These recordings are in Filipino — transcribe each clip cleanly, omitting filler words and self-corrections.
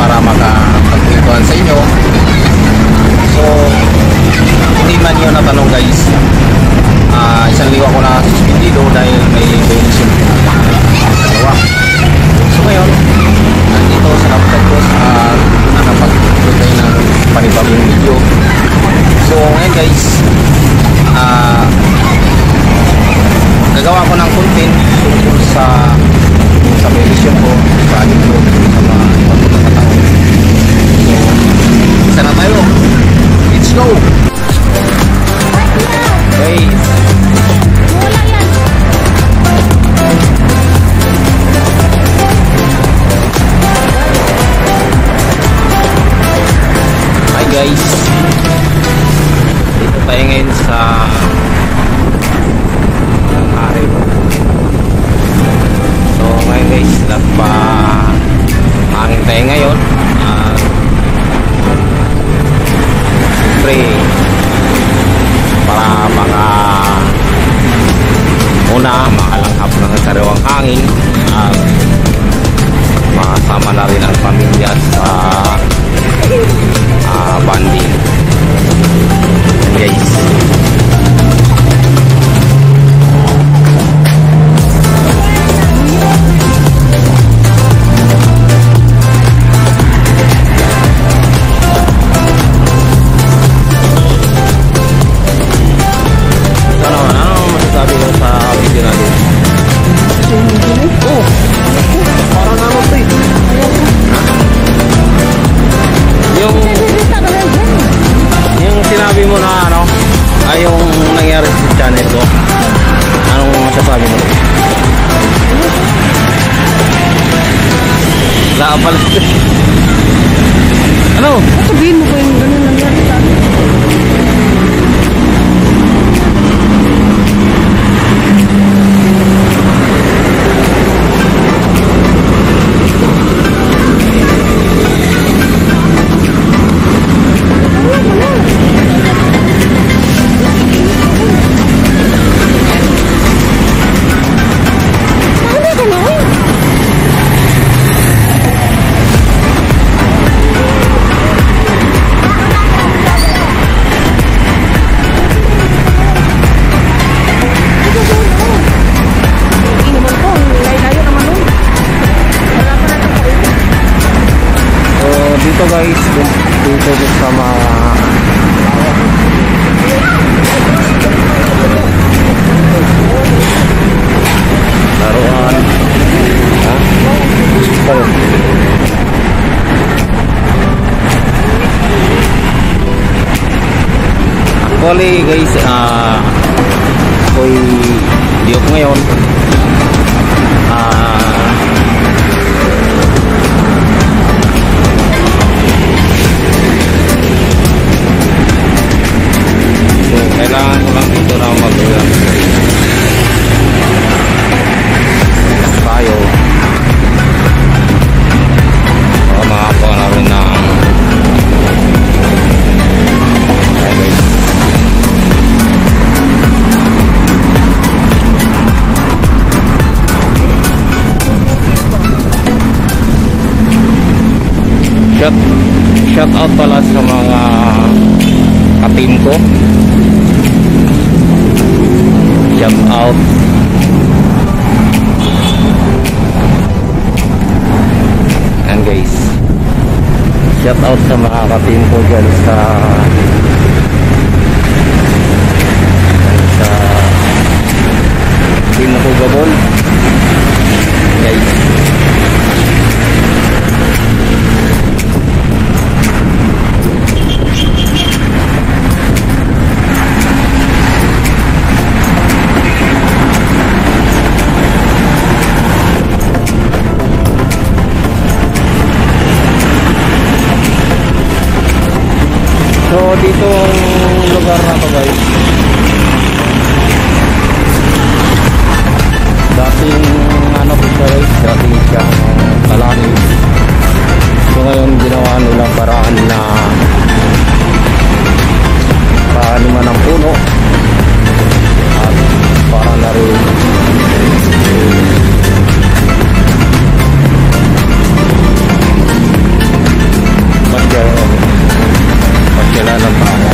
para makapagkwentuhan sa inyo. So hindi man yun natanong guys, isang liwa ko na suspendido dahil may violation nagawa. So ngayon nandito sa laptop ko nakapag-upload tayo ng panibagong video. So ngayon guys, gagawa ko ng content tungkol sa violation ko sa YouTube sa mga pagkakataon. So isa na tayo, let's go. Okay. Hi guys, dito tayo ngayon sa hari. So ngayon guys, hangin tayo ngayon. Siyempre para makalanghap ng sariwang hangin at makasama na rin ang pamilya sa banding guys. Ano? Sabihin mo ko yung ganun nangyari sa akin. Dito guys, dito sa mga laruan. Actually guys, ako'y di ako ngayon. Kailangan ko lang dito na mag-ulan tayo para makakuha na rin ng shout out pala sa mga ka-team ko. Shout out and guys, shout out sa mga ka-team ko dyan sa team na Hugabol guys. So dito ang lugar na to guys, dating ano po siya guys, dating siyang talangin. So ngayon ginawa nilang paraan na paaliman ng puno at para na rin ng pangalan.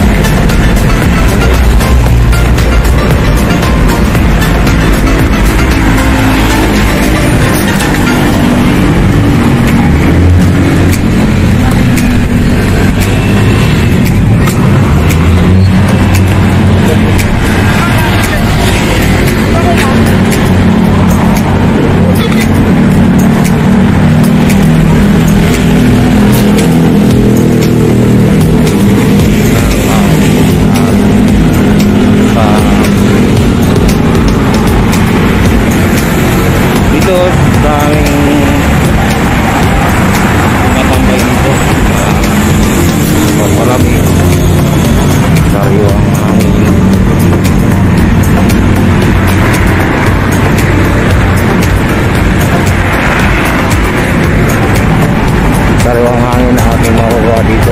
Sariwang hangin na ating makukuha dito.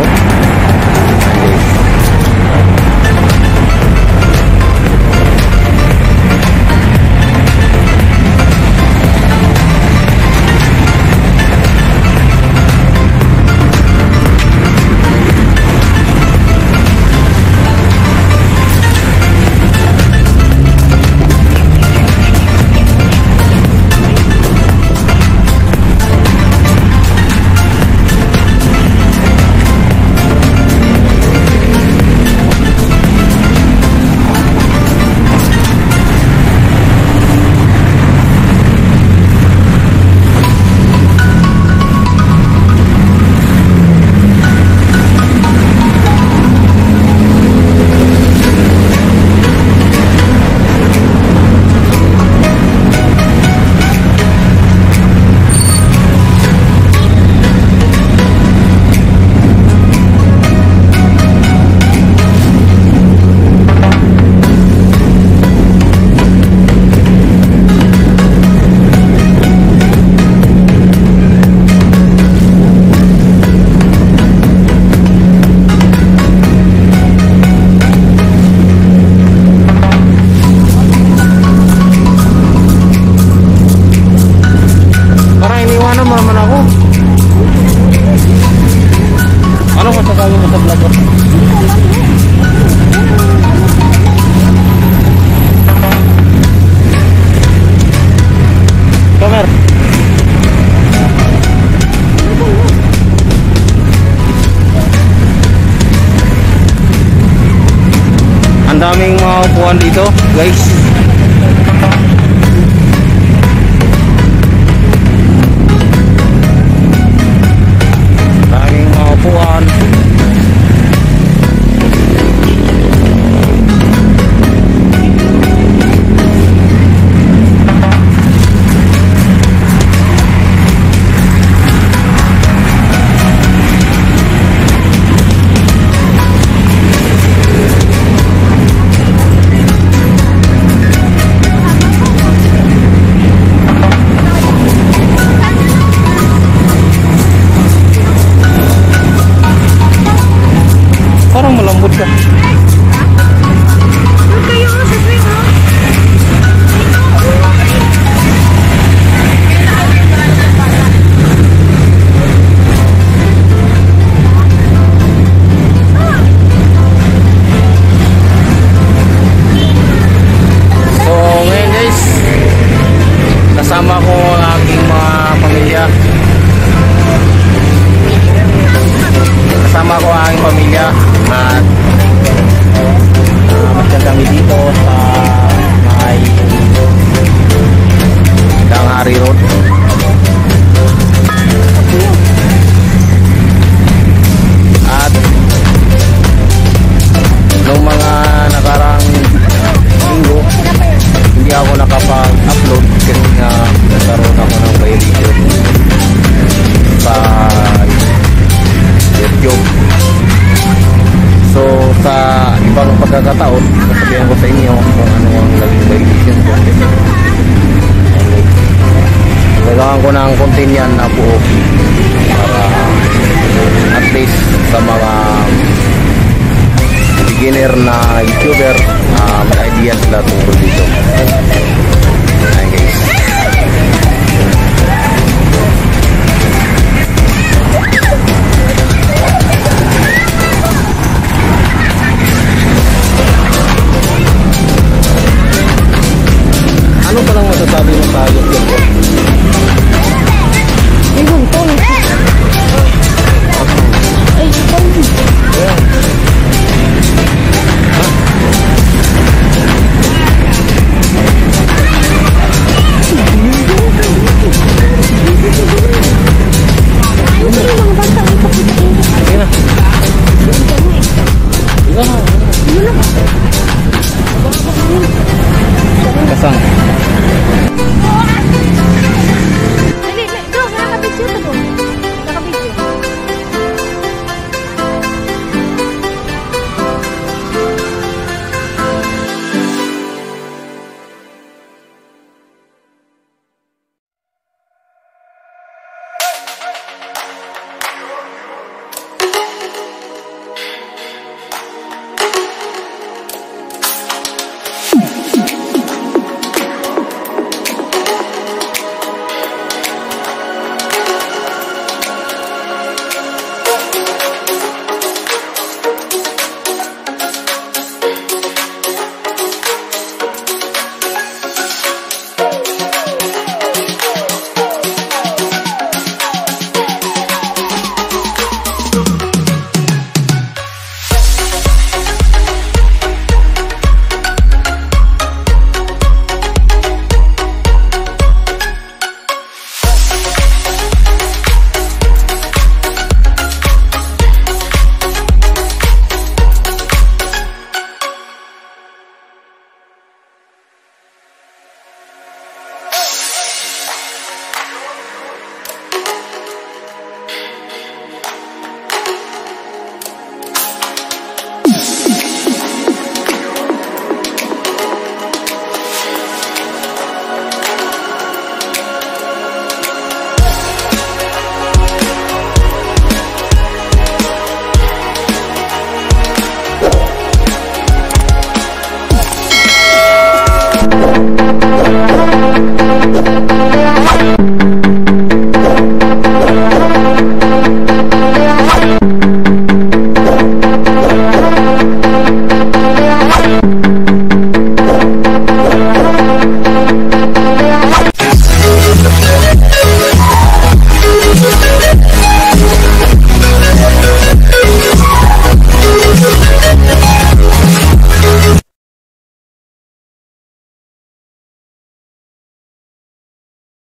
Ang daming mga upuan dito, guys. Daming mga upuan. Parang malambot ka. So ngayon guys, kasama ko ang aking mga pamilya. Kasama ko ang aking pamilya at masyad kami dito sa may Dangari Road. At noong mga nakarang linggo hindi ako nakapag-upload kasi nga nagkaroon ako ng violation sa YouTube. So sa ibang pagkakataon, sasabihan ko sa inyo kung ano ang naging violation ko. Kailangan ko ng content yan na buo para at least sa mga beginner na YouTuber may idea sila tungkol dito. Ayan guys. Kasang.